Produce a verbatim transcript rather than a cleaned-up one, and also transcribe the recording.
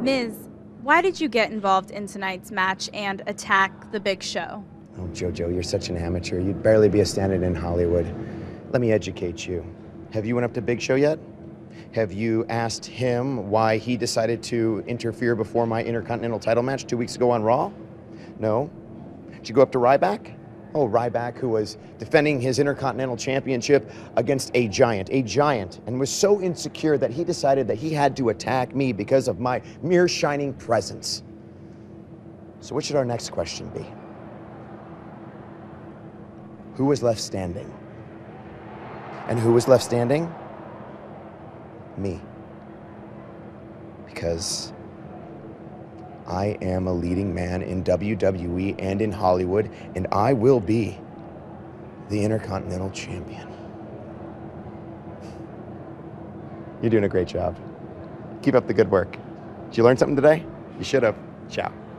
Miz, why did you get involved in tonight's match and attack the Big Show? Oh, JoJo, you're such an amateur. You'd barely be a stand-in in Hollywood. Let me educate you. Have you went up to Big Show yet? Have you asked him why he decided to interfere before my Intercontinental title match two weeks ago on Raw? No? Did you go up to Ryback? Oh, Ryback, who was defending his Intercontinental Championship against a giant, a giant, and was so insecure that he decided that he had to attack me because of my mere shining presence. So what should our next question be? Who was left standing? And who was left standing? Me. Because I am a leading man in W W E and in Hollywood, and I will be the Intercontinental Champion. You're doing a great job. Keep up the good work. Did you learn something today? You should have. Ciao.